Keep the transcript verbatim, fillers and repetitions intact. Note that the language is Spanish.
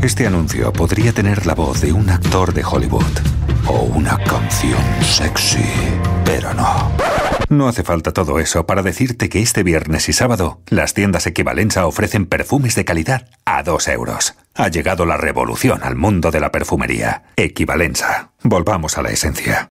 Este anuncio podría tener la voz de un actor de Hollywood o una canción sexy, pero no. No hace falta todo eso para decirte que este viernes y sábado las tiendas Equivalensa ofrecen perfumes de calidad a dos euros. Ha llegado la revolución al mundo de la perfumería. Equivalensa. Volvamos a la esencia.